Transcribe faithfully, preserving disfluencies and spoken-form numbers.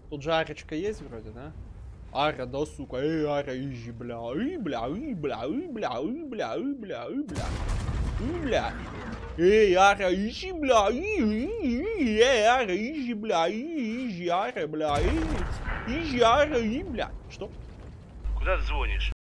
Тут же арочка есть вроде, да? Ара, да, сука. Эй, ара, изи, бля. И, бля, и, бля, и, бля, и, бля, и, бля, и, бля. И, бля. Эй, ара, изи, бля. И, и, и, эй, ара, изи, бля. И, изи, ара, бля. И, изи, ара, и, бля. Что? Куда ты звонишь?